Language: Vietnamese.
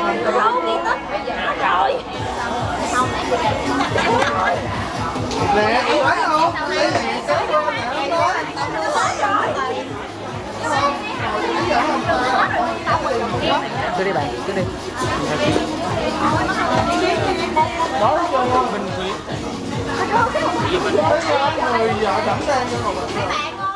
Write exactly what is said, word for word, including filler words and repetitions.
Đâu đi tất rồi. Không nè, tôi lấy không? Tôi lấy nè, kéo vô nè, không có. Cứ đi bạn, cứ đi. Đó cho mình Thúy. Người vợ chẳng đang cho một bạn.